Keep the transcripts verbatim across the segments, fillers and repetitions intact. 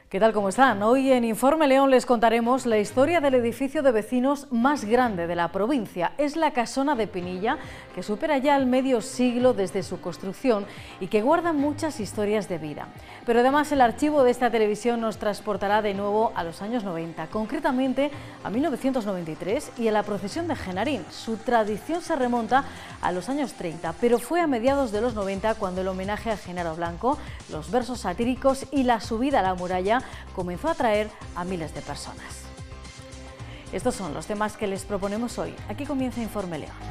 ¿Qué tal? ¿Cómo están? Hoy en Informe León les contaremos la historia del edificio de vecinos más grande de la provincia. Es la Casona de Pinilla, que supera ya el medio siglo desde su construcción y que guarda muchas historias de vida. Pero además el archivo de esta televisión nos transportará de nuevo a los años noventa, concretamente a mil novecientos noventa y tres y a la procesión de Genarín. Su tradición se remonta a los años treinta, pero fue a mediados de los noventa cuando el homenaje a Genaro Blanco, los versos satíricos y la subida a la muralla comenzó a atraer a miles de personas. Estos son los temas que les proponemos hoy. Aquí comienza Informe León.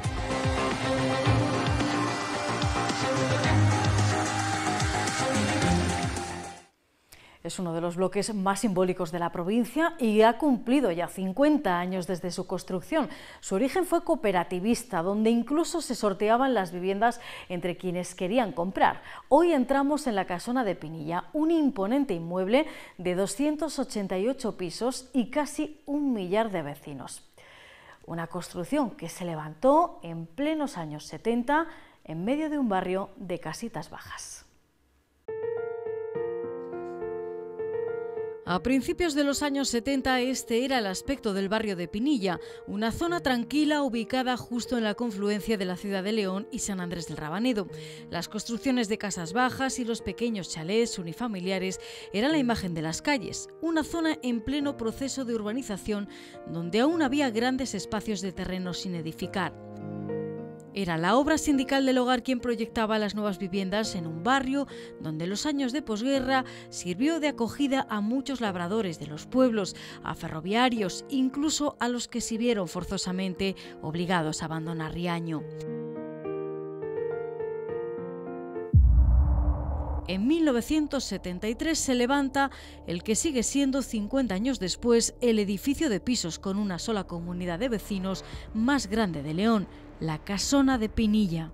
Es uno de los bloques más simbólicos de la provincia y ha cumplido ya cincuenta años desde su construcción. Su origen fue cooperativista, donde incluso se sorteaban las viviendas entre quienes querían comprar. Hoy entramos en la Casona de Pinilla, un imponente inmueble de doscientos ochenta y ocho pisos y casi un millar de vecinos. Una construcción que se levantó en plenos años setenta en medio de un barrio de casitas bajas. A principios de los años setenta este era el aspecto del barrio de Pinilla, una zona tranquila ubicada justo en la confluencia de la ciudad de León y San Andrés del Rabanedo. Las construcciones de casas bajas y los pequeños chalés unifamiliares eran la imagen de las calles, una zona en pleno proceso de urbanización donde aún había grandes espacios de terreno sin edificar. Era la obra sindical del hogar quien proyectaba las nuevas viviendas en un barrio donde en los años de posguerra sirvió de acogida a muchos labradores de los pueblos, a ferroviarios, incluso a los que se vieron forzosamente obligados a abandonar Riaño. En mil novecientos setenta y tres se levanta el que sigue siendo cincuenta años después el edificio de pisos con una sola comunidad de vecinos más grande de León, la Casona de Pinilla.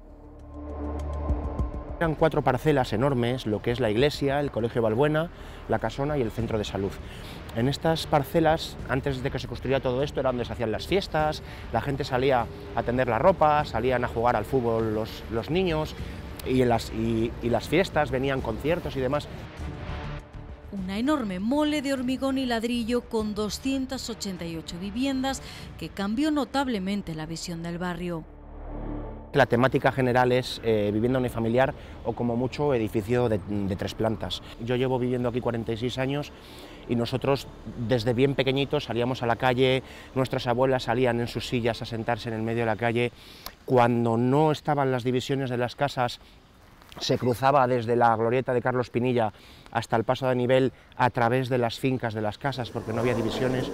Eran cuatro parcelas enormes, lo que es la iglesia, el Colegio Balbuena, la Casona y el centro de salud. En estas parcelas, antes de que se construyera todo esto, era donde se hacían las fiestas, la gente salía a tender la ropa, salían a jugar al fútbol los, los niños, y, en las, y, y las fiestas venían conciertos y demás. Una enorme mole de hormigón y ladrillo con doscientas ochenta y ocho viviendas que cambió notablemente la visión del barrio. La temática general es eh, vivienda unifamiliar o como mucho edificio de, de tres plantas. Yo llevo viviendo aquí cuarenta y seis años y nosotros desde bien pequeñitos salíamos a la calle, nuestras abuelas salían en sus sillas a sentarse en el medio de la calle. Cuando no estaban las divisiones de las casas, se cruzaba desde la glorieta de Carlos Pinilla hasta el paso de nivel a través de las fincas de las casas porque no había divisiones.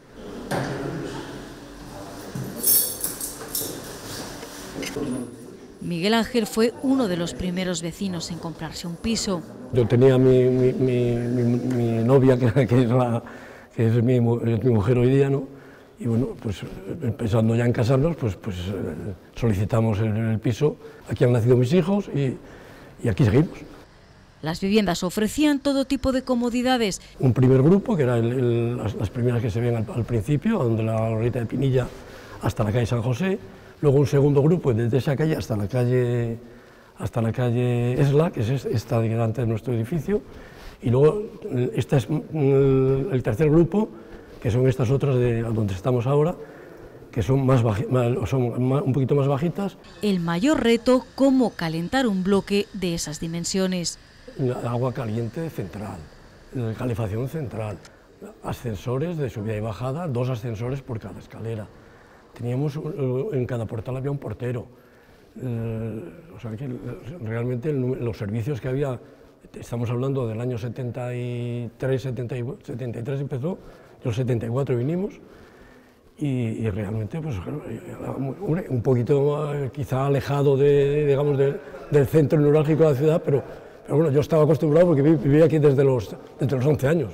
Miguel Ángel fue uno de los primeros vecinos en comprarse un piso. Yo tenía mi, mi, mi, mi, mi novia, que, que, es, la, que es, mi, es mi mujer hoy día, ¿no? Y bueno, pues empezando ya en casarnos, pues, pues solicitamos el, el piso. Aquí han nacido mis hijos y, y aquí seguimos. Las viviendas ofrecían todo tipo de comodidades. Un primer grupo, que eran el, el, las, las primeras que se ven al, al principio, donde la glorieta de Pinilla hasta la calle San José. Luego un segundo grupo desde esa calle hasta la calle, hasta la calle Esla, que es esta delante de nuestro edificio. Y luego este es el tercer grupo, que son estas otras de donde estamos ahora, que son, más baji, son más, un poquito más bajitas. El mayor reto, cómo calentar un bloque de esas dimensiones. Agua caliente central, calefacción central, ascensores de subida y bajada, dos ascensores por cada escalera. Teníamos, en cada portal había un portero. Eh, o sea que realmente el, los servicios que había, estamos hablando del año setenta y tres, setenta y tres empezó, los setenta y cuatro vinimos, y, y realmente pues, un, un poquito quizá alejado de, digamos, de, del centro neurálgico de la ciudad, pero, pero bueno, yo estaba acostumbrado porque vivía aquí desde los, desde los once años.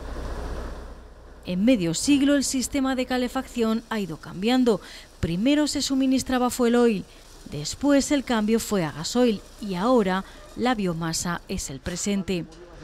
En medio siglo el sistema de calefacción ha ido cambiando. Primero se suministraba fuel oil, después el cambio fue a gasoil y ahora la biomasa es el presente.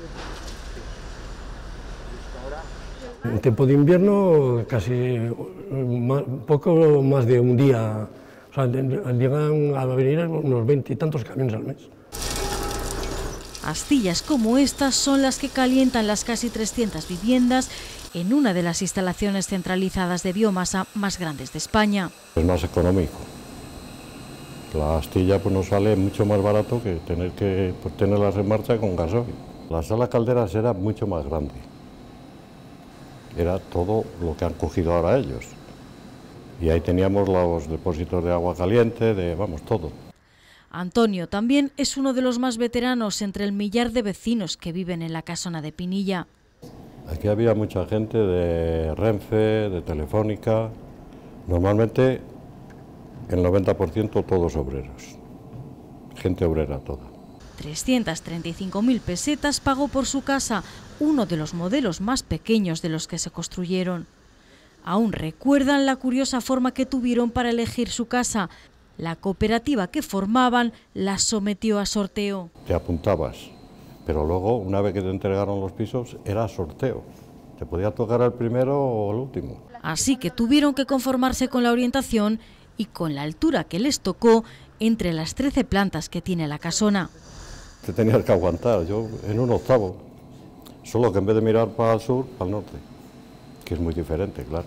En tiempo de invierno casi más, poco más de un día, o sea, llegan a venir unos veinte y tantos camiones al mes. Astillas como estas son las que calientan las casi trescientas viviendas en una de las instalaciones centralizadas de biomasa más grandes de España. Es más económico. La astilla pues nos sale mucho más barato que tener que pues, tenerlas en marcha con gasoil. La sala calderas era mucho más grande. Era todo lo que han cogido ahora ellos. Y ahí teníamos los depósitos de agua caliente, de vamos, todo. Antonio también es uno de los más veteranos entre el millar de vecinos que viven en la casona de Pinilla. Aquí había mucha gente de Renfe, de Telefónica, normalmente el noventa por ciento todos obreros, gente obrera toda. trescientas treinta y cinco mil pesetas pagó por su casa, uno de los modelos más pequeños de los que se construyeron. Aún recuerdan la curiosa forma que tuvieron para elegir su casa. La cooperativa que formaban la sometió a sorteo. Te apuntabas, pero luego, una vez que te entregaron los pisos, era sorteo. Te podía tocar el primero o el último. Así que tuvieron que conformarse con la orientación y con la altura que les tocó entre las trece plantas que tiene la casona. Te tenías que aguantar, yo en un octavo, solo que en vez de mirar para el sur, para el norte, que es muy diferente, claro.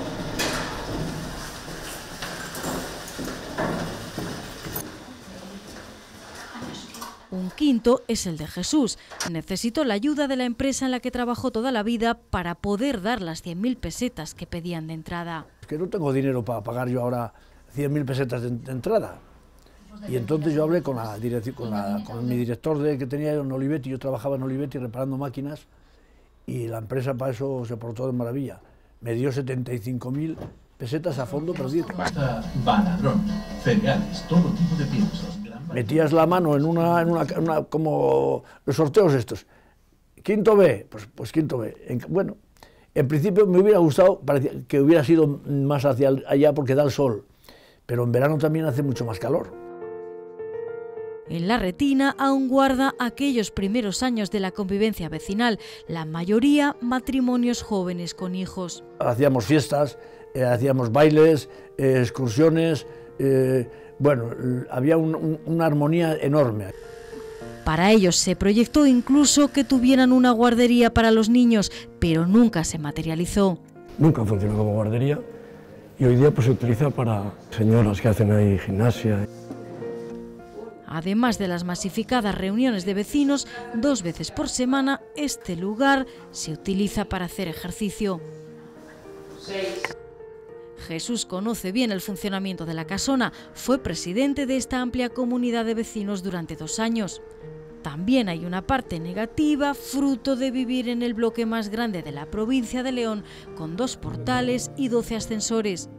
Un quinto es el de Jesús. Necesitó la ayuda de la empresa en la que trabajó toda la vida para poder dar las cien mil pesetas que pedían de entrada. Es que no tengo dinero para pagar yo ahora cien mil pesetas de, de entrada. Y entonces yo hablé con, la dirección, con, la, con mi director de, que tenía en Olivetti, yo trabajaba en Olivetti reparando máquinas, y la empresa para eso se portó de maravilla. Me dio setenta y cinco mil pesetas a fondo perdido. Baladrón, cereales, todo tipo de piensos. Metías la mano en una, en una, en una como los sorteos estos. Quinto B, pues, pues quinto B. En, bueno, en principio me hubiera gustado que hubiera sido más hacia allá porque da el sol, pero en verano también hace mucho más calor. En la retina aún guarda aquellos primeros años de la convivencia vecinal, la mayoría matrimonios jóvenes con hijos. Hacíamos fiestas, eh, hacíamos bailes, eh, excursiones, eh, bueno, había un, un, una armonía enorme. Para ellos se proyectó incluso que tuvieran una guardería para los niños, pero nunca se materializó. Nunca funcionó como guardería y hoy día pues, se utiliza para señoras que hacen ahí gimnasia. Además de las masificadas reuniones de vecinos, dos veces por semana este lugar se utiliza para hacer ejercicio. Jesús conoce bien el funcionamiento de la casona, fue presidente de esta amplia comunidad de vecinos durante dos años. También hay una parte negativa, fruto de vivir en el bloque más grande de la provincia de León, con dos portales y doce ascensores.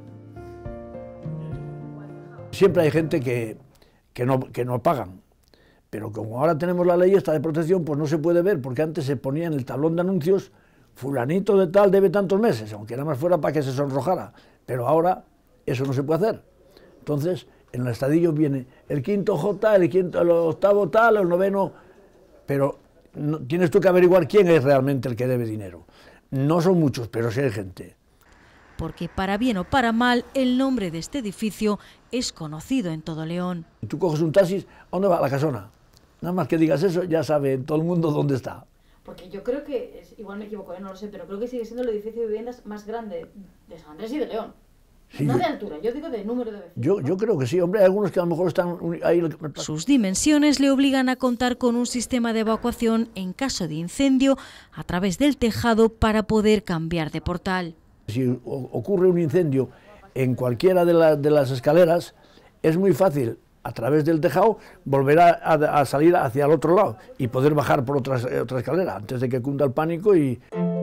Siempre hay gente que, que, no, que no pagan, pero como ahora tenemos la ley esta de protección, pues no se puede ver, porque antes se ponía en el tablón de anuncios fulanito de tal debe tantos meses, aunque nada más fuera para que se sonrojara, pero ahora eso no se puede hacer. Entonces, en el estadillo viene el quinto J, el, quinto, el octavo tal, el noveno, pero no, tienes tú que averiguar quién es realmente el que debe dinero. No son muchos, pero sí hay gente. Porque para bien o para mal, el nombre de este edificio es conocido en todo León. Tú coges un taxi, ¿a dónde va? A la casona. Nada más que digas eso, ya sabe todo el mundo dónde está. Porque yo creo que, es, igual me equivoco, ¿eh? No lo sé, pero creo que sigue siendo el edificio de viviendas más grande de San Andrés y de León. Sí, no de altura, yo digo de número de vecinos. Yo, yo creo que sí, hombre, hay algunos que a lo mejor están ahí. Sus dimensiones le obligan a contar con un sistema de evacuación en caso de incendio a través del tejado para poder cambiar de portal. Si ocurre un incendio en cualquiera de, la, de las escaleras, es muy fácil a través del tejado volver a, a, a salir hacia el otro lado y poder bajar por otra, otra escalera antes de que cunda el pánico. Y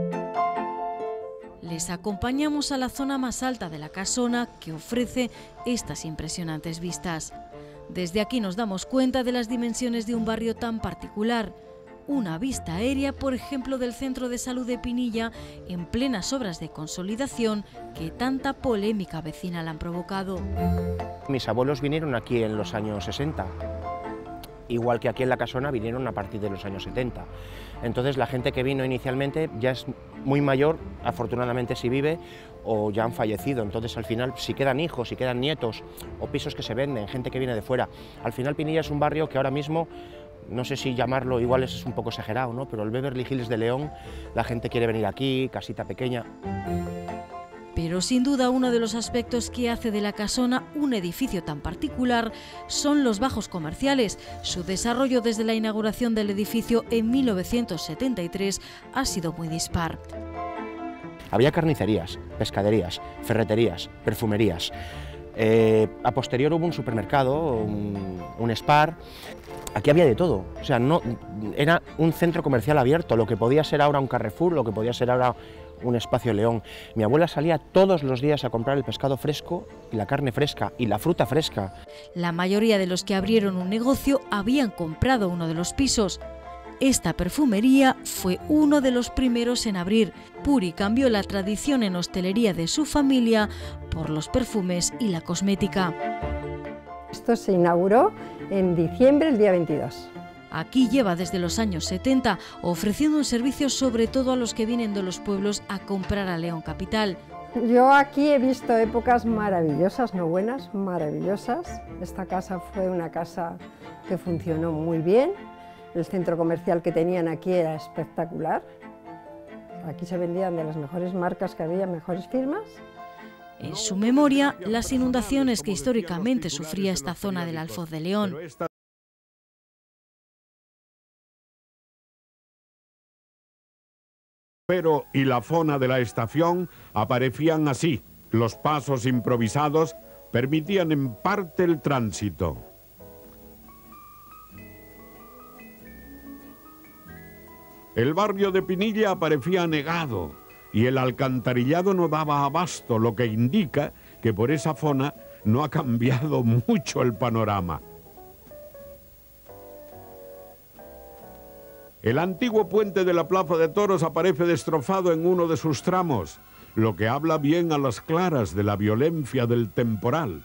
les acompañamos a la zona más alta de la casona que ofrece estas impresionantes vistas. Desde aquí nos damos cuenta de las dimensiones de un barrio tan particular. Una vista aérea, por ejemplo, del Centro de Salud de Pinilla, en plenas obras de consolidación que tanta polémica vecinal han provocado. Mis abuelos vinieron aquí en los años sesenta, igual que aquí en la casona vinieron a partir de los años setenta. Entonces la gente que vino inicialmente ya es muy mayor, afortunadamente si vive, o ya han fallecido. Entonces al final, si quedan hijos, si quedan nietos, o pisos que se venden, gente que viene de fuera. Al final Pinilla es un barrio que ahora mismo no sé si llamarlo, igual es un poco exagerado, ¿no? Pero el Beverly Hills de León, la gente quiere venir aquí, casita pequeña. Pero sin duda uno de los aspectos que hace de la Casona un edificio tan particular son los bajos comerciales. Su desarrollo desde la inauguración del edificio en mil novecientos setenta y tres ha sido muy dispar. Había carnicerías, pescaderías, ferreterías, perfumerías. Eh, a posterior hubo un supermercado, un, un Spar. Aquí había de todo, o sea, no, era un centro comercial abierto, lo que podía ser ahora un Carrefour, lo que podía ser ahora un Espacio León. Mi abuela salía todos los días a comprar el pescado fresco y la carne fresca y la fruta fresca. La mayoría de los que abrieron un negocio habían comprado uno de los pisos. Esta perfumería fue uno de los primeros en abrir. Puri cambió la tradición en hostelería de su familia por los perfumes y la cosmética. Esto se inauguró en diciembre, el día veintidós. Aquí lleva desde los años setenta ofreciendo un servicio sobre todo a los que vienen de los pueblos a comprar a León capital. Yo aquí he visto épocas maravillosas, no buenas, maravillosas. Esta casa fue una casa que funcionó muy bien. El centro comercial que tenían aquí era espectacular. Aquí se vendían de las mejores marcas que había, mejores firmas. En su memoria, las inundaciones que históricamente sufría esta zona del Alfoz de León. Pero y la zona de la estación aparecían así. Los pasos improvisados permitían en parte el tránsito. El barrio de Pinilla aparecía anegado y el alcantarillado no daba abasto, lo que indica que por esa zona no ha cambiado mucho el panorama. El antiguo puente de la Plaza de Toros aparece destrozado en uno de sus tramos, lo que habla bien a las claras de la violencia del temporal.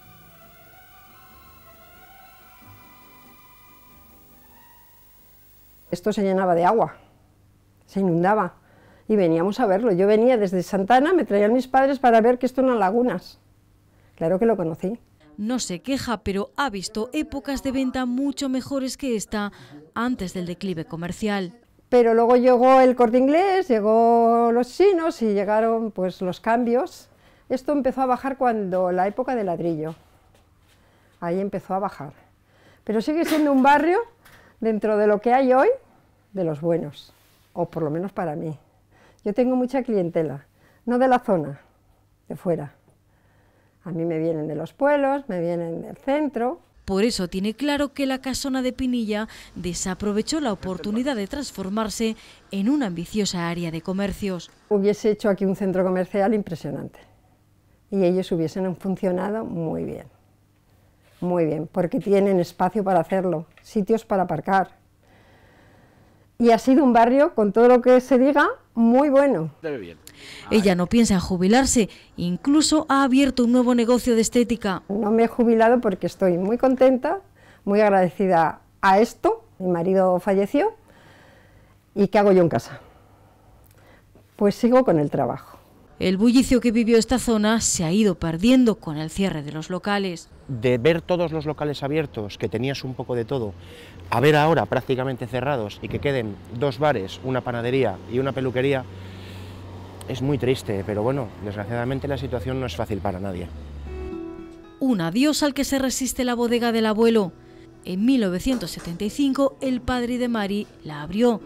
Esto se llenaba de agua, se inundaba y veníamos a verlo. Yo venía desde Santana, me traían mis padres para ver que esto eran lagunas. Claro que lo conocí. No se queja, pero ha visto épocas de venta mucho mejores que esta antes del declive comercial. Pero luego llegó el Corte Inglés, llegó los chinos y llegaron pues los cambios. Esto empezó a bajar cuando la época del ladrillo. Ahí empezó a bajar. Pero sigue siendo un barrio, dentro de lo que hay hoy, de los buenos, o por lo menos para mí. Yo tengo mucha clientela, no de la zona, de fuera. A mí me vienen de los pueblos, me vienen del centro. Por eso tiene claro que la Casona de Pinilla desaprovechó la oportunidad de transformarse en una ambiciosa área de comercios. Hubiese hecho aquí un centro comercial impresionante y ellos hubiesen funcionado muy bien, muy bien, porque tienen espacio para hacerlo, sitios para aparcar. Y ha sido un barrio, con todo lo que se diga, muy bueno. Ella no piensa en jubilarse, incluso ha abierto un nuevo negocio de estética. No me he jubilado porque estoy muy contenta, muy agradecida a esto. Mi marido falleció, ¿y qué hago yo en casa? Pues sigo con el trabajo. El bullicio que vivió esta zona se ha ido perdiendo con el cierre de los locales. De ver todos los locales abiertos, que tenías un poco de todo, a ver ahora prácticamente cerrados y que queden dos bares, una panadería y una peluquería, es muy triste, pero bueno, desgraciadamente la situación no es fácil para nadie. Un adiós al que se resiste la bodega del abuelo. En mil novecientos setenta y cinco el padre de Mari la abrió.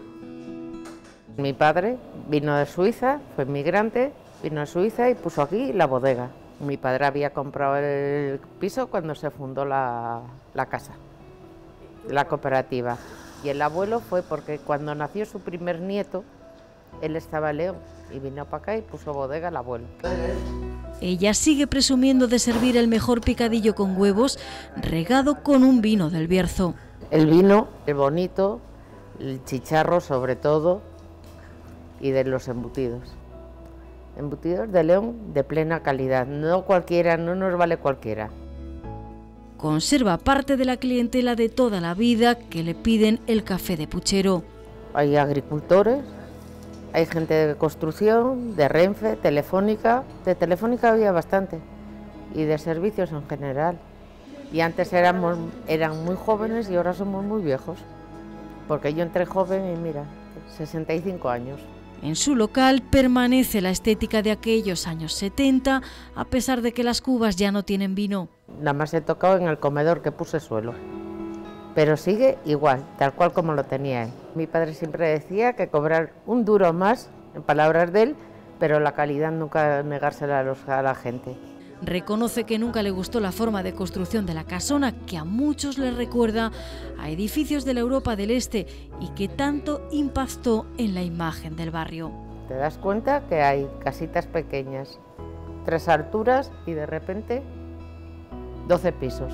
Mi padre vino de Suiza, fue inmigrante, vino a Suiza y puso aquí la bodega. Mi padre había comprado el piso cuando se fundó la, la casa, la cooperativa. Y el abuelo fue porque cuando nació su primer nieto, él estaba en León y vino para acá y puso bodega el abuelo. Ella sigue presumiendo de servir el mejor picadillo con huevos regado con un vino del Bierzo. El vino, el bonito, el chicharro sobre todo y de los embutidos. Embutidos de León de plena calidad, no cualquiera, no nos vale cualquiera. Conserva parte de la clientela de toda la vida que le piden el café de puchero. Hay agricultores, hay gente de construcción, de Renfe, Telefónica. De Telefónica había bastante y de servicios en general. Y antes éramos, eran muy jóvenes y ahora somos muy viejos. porque yo entré joven y mira, sesenta y cinco años. En su local permanece la estética de aquellos años setenta, a pesar de que las cubas ya no tienen vino. Nada más he tocado en el comedor que puse suelo, pero sigue igual, tal cual como lo tenía él. Mi padre siempre decía que cobrar un duro más, en palabras de él, pero la calidad nunca negársela a, los, a la gente. Reconoce que nunca le gustó la forma de construcción de la casona, que a muchos les recuerda a edificios de la Europa del Este y que tanto impactó en la imagen del barrio. Te das cuenta que hay casitas pequeñas, tres alturas y de repente doce pisos.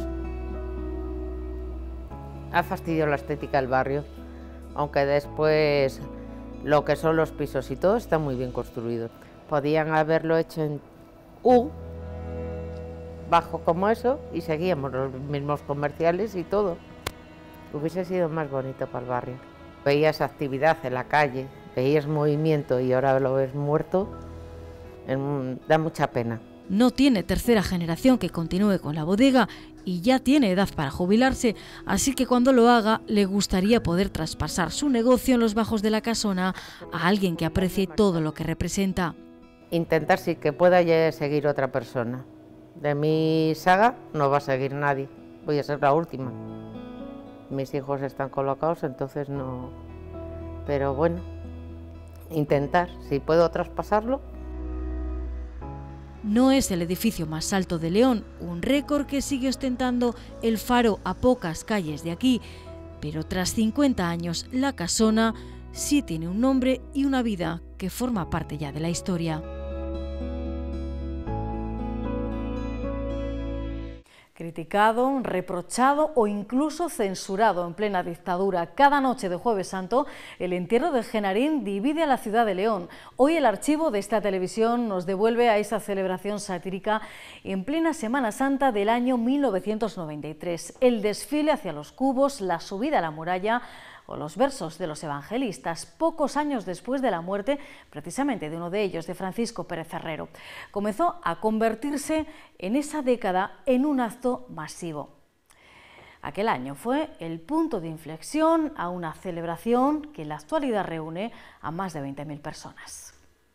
Ha fastidiado la estética del barrio, aunque después lo que son los pisos y todo está muy bien construido. Podían haberlo hecho en U, bajo como eso, y seguíamos los mismos comerciales y todo. Hubiese sido más bonito para el barrio. Veías actividad en la calle, veías movimiento y ahora lo ves muerto, en, da mucha pena. No tiene tercera generación que continúe con la bodega y ya tiene edad para jubilarse, así que cuando lo haga le gustaría poder traspasar su negocio en los bajos de la casona a alguien que aprecie todo lo que representa. Intentar sí que pueda seguir otra persona. De mi saga no va a seguir nadie, voy a ser la última. Mis hijos están colocados, entonces no... Pero bueno, intentar, si puedo traspasarlo. No es el edificio más alto de León, un récord que sigue ostentando el Faro a pocas calles de aquí, pero tras cincuenta años la casona sí tiene un nombre y una vida que forma parte ya de la historia. Criticado, reprochado o incluso censurado en plena dictadura. Cada noche de Jueves Santo, el entierro de Genarín divide a la ciudad de León. Hoy el archivo de esta televisión nos devuelve a esa celebración satírica en plena Semana Santa del año mil novecientos noventa y tres. El desfile hacia los cubos, la subida a la muralla o los versos de los evangelistas, pocos años después de la muerte precisamente de uno de ellos, de Francisco Pérez Herrero. Comenzó a convertirse en esa década en un acto masivo. Aquel año fue el punto de inflexión a una celebración que en la actualidad reúne a más de veinte mil personas.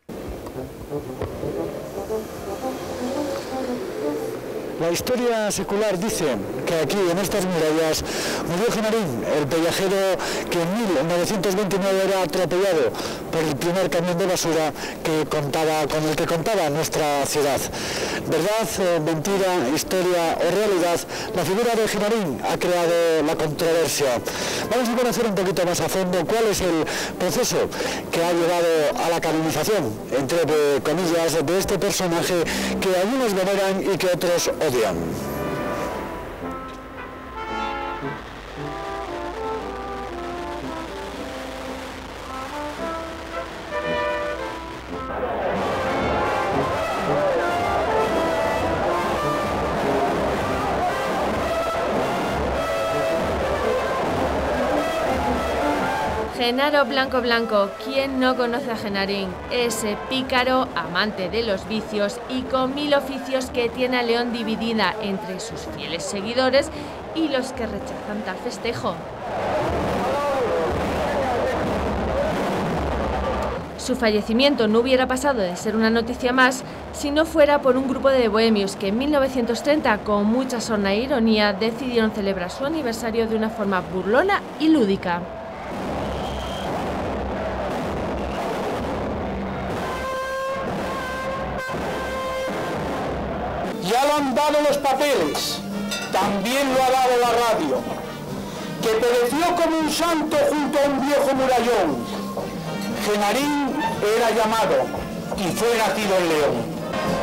La historia secular dice que aquí, en estas murallas, murió Genarín, el pellejero que en mil novecientos veintinueve era atropellado por el primer camión de basura que contaba, con el que contaba nuestra ciudad. Verdad, eh, mentira, historia o realidad, la figura de Genarín ha creado la controversia. Vamos a conocer un poquito más a fondo cuál es el proceso que ha llevado a la canonización, entre comillas, de este personaje que algunos veneran y que otros odian. Genaro Blanco Blanco, ¿quién no conoce a Genarín? Ese pícaro, amante de los vicios y con mil oficios que tiene a León dividida entre sus fieles seguidores y los que rechazan tal festejo. Su fallecimiento no hubiera pasado de ser una noticia más si no fuera por un grupo de bohemios que en mil novecientos treinta, con mucha sorna e ironía, decidieron celebrar su aniversario de una forma burlona y lúdica. Ya lo han dado los papeles, también lo ha dado la radio, que pereció como un santo junto a un viejo murallón. Genarín era llamado y fue nacido en León.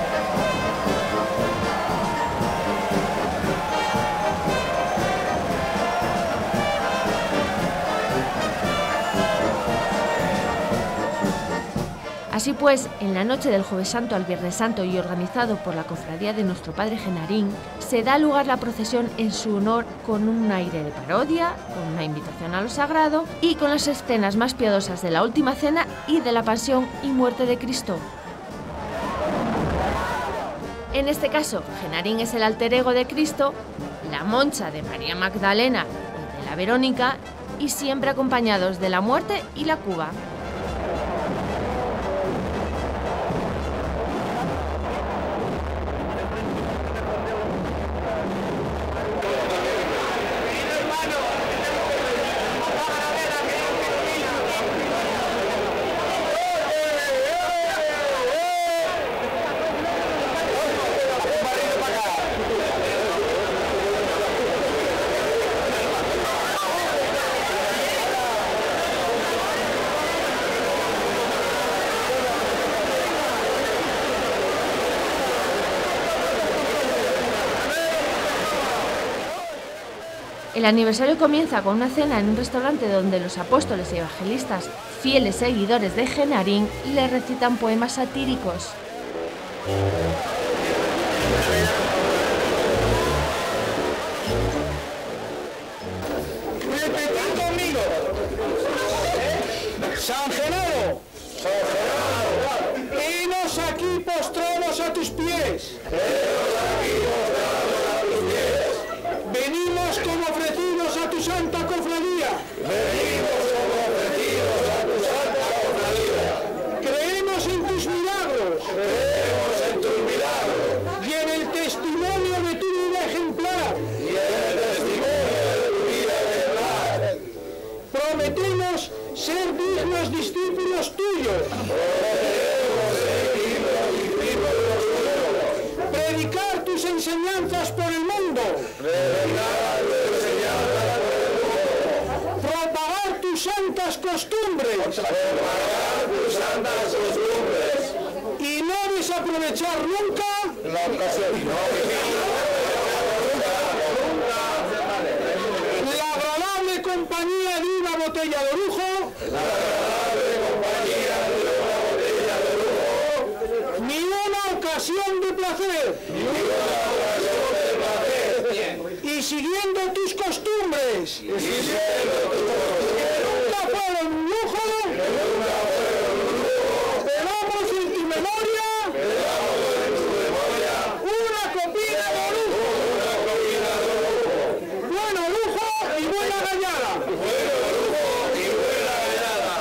Así pues, en la noche del Jueves Santo al Viernes Santo y organizado por la Cofradía de Nuestro Padre Genarín, se da lugar la procesión en su honor con un aire de parodia, con una invitación a lo sagrado y con las escenas más piadosas de la Última Cena y de la Pasión y Muerte de Cristo. En este caso, Genarín es el alter ego de Cristo, la Moncha de María Magdalena y de la Verónica, y siempre acompañados de la muerte y la cuba. El aniversario comienza con una cena en un restaurante donde los apóstoles y evangelistas, fieles seguidores de Genarín, le recitan poemas satíricos. Repetid conmigo. San Genaro, henos aquí postrados a tus pies. Venimos como ofrecidos a tu santa cofradía. Venimos como ofrecidos a tu santa cofradía. Creemos en tus milagros. Creemos en tus milagros. Y en el testimonio de tu vida ejemplar. Y en el testimonio de tu vida ejemplar. Prometemos ser dignos discípulos tuyos. Prometemos ser dignos discípulos tuyos. Predicar tus enseñanzas por el mundo. Propagar tus santas costumbres. Propagar tus santas costumbres. Y no desaprovechar nunca la ocasión. La agradable compañía de una botella de lujo. La agradable compañía de una botella de lujo. Ni una ocasión de placer. Ni una ocasión de placer. Y siguiendo tus costumbres. Y siguiendo tus costumbres. Que nunca fueron un lujo. Que nunca fueron un lujo. Pedamos en tu memoria. Pedamos en tu memoria. Una copina de lujo. Una copina de lujo. Bueno lujo y buena gallada. Bueno lujo y buena gallada.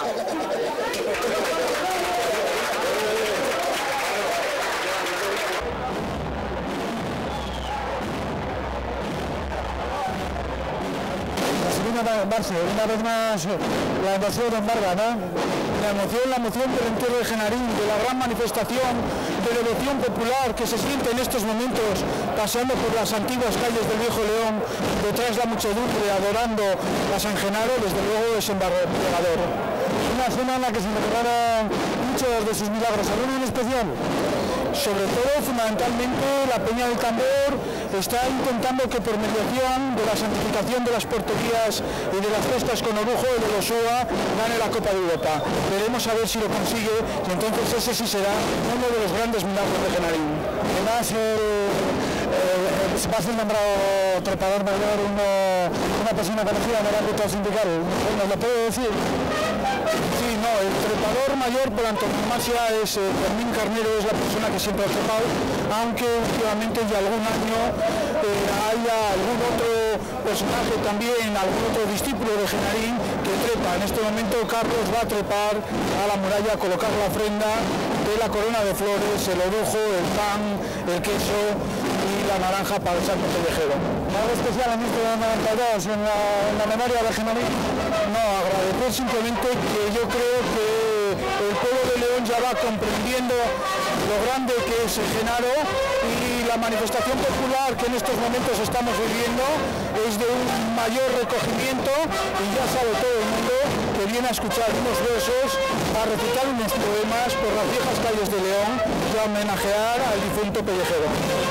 Barce, una vez más la emoción embarga, ¿no? La emoción, la emoción del entierro de Genarín, de la gran manifestación de devoción popular que se siente en estos momentos paseando por las antiguas calles del Viejo León, detrás la muchedumbre adorando a San Genaro, desde luego es embargador. Una zona en la que se recordaron muchos de sus milagros, ¿alguno en especial? Sobre todo, fundamentalmente, la Peña del Tambor está intentando que por mediación de la santificación de las porterías y de las fiestas con Orujo, el de Losúa gane la Copa de Europa. Veremos a ver si lo consigue y entonces ese sí será uno de los grandes milagros de Genarín. Además, el, el, el, va a ser nombrado trepador mayor uno, una persona conocida en el ámbito sindical. ¿Nos lo puede decir? Sí, no, el trepador mayor por antonomasia es eh, Fermín Carnero, es la persona que siempre ha trepado, aunque últimamente ya algún año eh, haya algún otro personaje también, algún otro discípulo de Genarín que trepa. En este momento Carlos va a trepar a la muralla a colocar la ofrenda de la corona de flores, el orujo, el pan, el queso y la naranja para el santo pellejero. ¿Algo especial en este noventa y dos en la, en la memoria de Genarín? No, agradecer simplemente que yo creo que el pueblo de León ya va comprendiendo lo grande que es Genaro y la manifestación popular que en estos momentos estamos viviendo es de un mayor recogimiento y ya sabe todo el mundo que viene a escuchar unos versos, a recitar unos poemas por las viejas calles de León y a homenajear al difunto pellejero.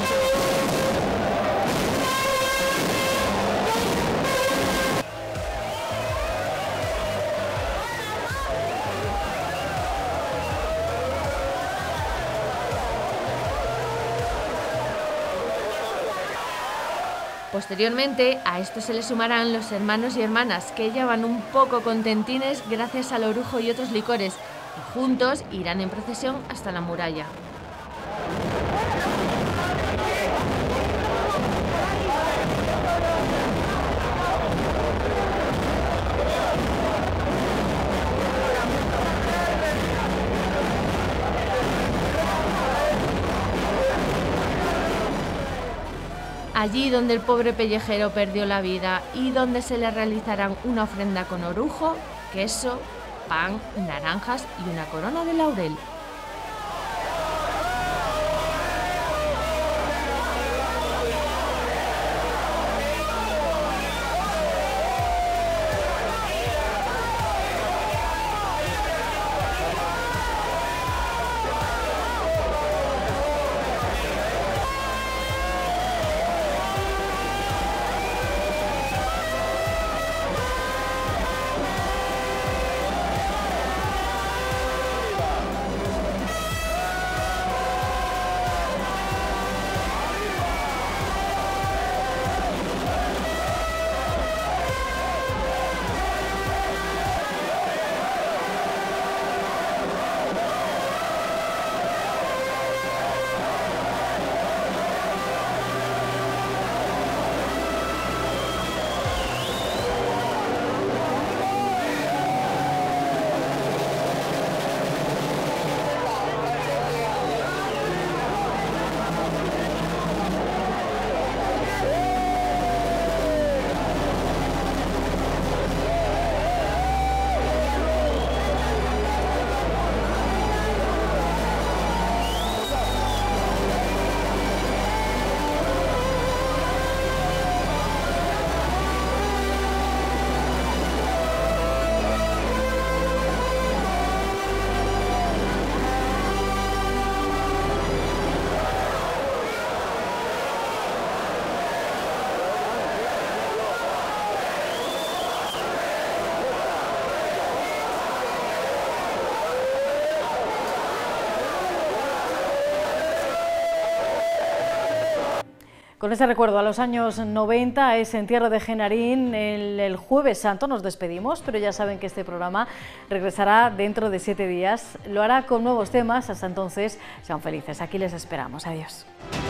Posteriormente, a esto se le sumarán los hermanos y hermanas que ya van un poco contentines gracias al orujo y otros licores, y juntos irán en procesión hasta la muralla. allí donde el pobre pellejero perdió la vida y donde se le realizarán una ofrenda con orujo, queso, pan, naranjas y una corona de laurel. Con ese recuerdo a los años noventa, a ese entierro de Genarín, el, el Jueves Santo nos despedimos, pero ya saben que este programa regresará dentro de siete días. Lo hará con nuevos temas. Hasta entonces, sean felices. Aquí les esperamos. Adiós.